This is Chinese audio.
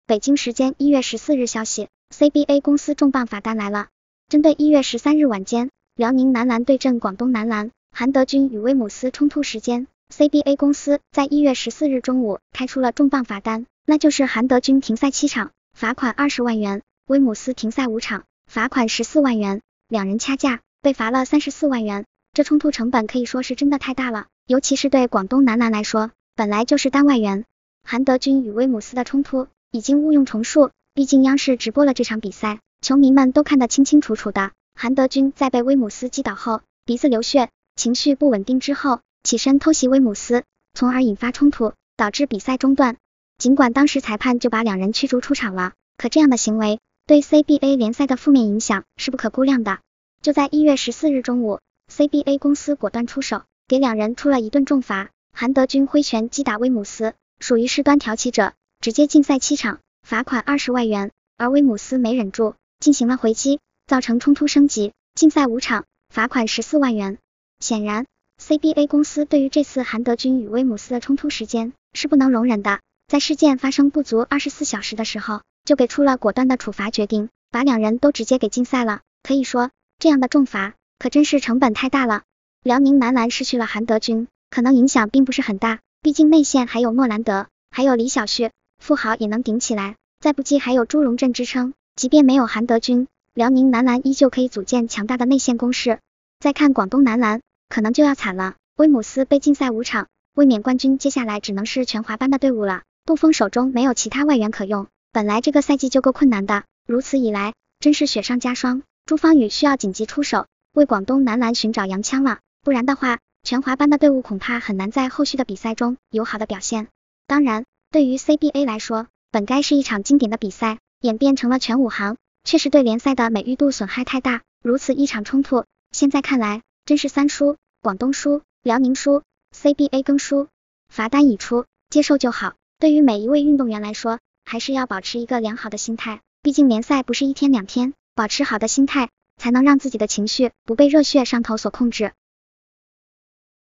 北京时间1月14日消息 ，CBA 公司重磅罚单来了。针对1月13日晚间辽宁男篮对阵广东男篮，韩德君与威姆斯冲突时间 ，CBA 公司在1月14日中午开出了重磅罚单，那就是韩德君停赛7场，罚款20万元；威姆斯停赛5场，罚款14万元，两人掐架，被罚了34万元。这冲突成本可以说是真的太大了，尤其是对广东男篮来说，本来就是单外援。韩德君与威姆斯的冲突已经毋庸重述，毕竟央视直播了这场比赛，球迷们都看得清清楚楚的。韩德君在被威姆斯击倒后，鼻子流血，情绪不稳定之后，起身偷袭威姆斯，从而引发冲突，导致比赛中断。尽管当时裁判就把两人驱逐出场了，可这样的行为对 CBA 联赛的负面影响是不可估量的。就在1月14日中午， CBA 公司果断出手，给两人出了一顿重罚。韩德君挥拳击打威姆斯，属于事端挑起者，直接禁赛7场，罚款20万元，而威姆斯没忍住，进行了回击，造成冲突升级，禁赛5场，罚款14万元。显然 CBA 公司对于这次韩德君与威姆斯的冲突时间是不能容忍的，在事件发生不足24小时的时候，就给出了果断的处罚决定，把两人都直接给禁赛了。可以说这样的重罚可真是成本太大了。辽宁男篮失去了韩德君，可能影响并不是很大，毕竟内线还有莫兰德，还有李晓旭，富豪也能顶起来，再不济还有朱荣镇支撑，即便没有韩德君，辽宁男篮依旧可以组建强大的内线攻势。再看广东男篮，可能就要惨了，威姆斯被禁赛5场，卫冕冠军接下来只能是全华班的队伍了。杜锋手中没有其他外援可用，本来这个赛季就够困难的，如此一来真是雪上加霜，朱芳雨需要紧急出手，为广东男篮寻找洋枪了，不然的话全华班的队伍恐怕很难在后续的比赛中有好的表现。当然对于 CBA 来说，本该是一场经典的比赛，演变成了全武行，确实对联赛的美誉度损害太大，如此一场冲突，现在看来真是3输，广东输，辽宁输， CBA 更输。罚单已出，接受就好。对于每一位运动员来说，还是要保持一个良好的心态，毕竟联赛不是1天2天，保持好的心态才能让自己的情绪不被热血上头所控制。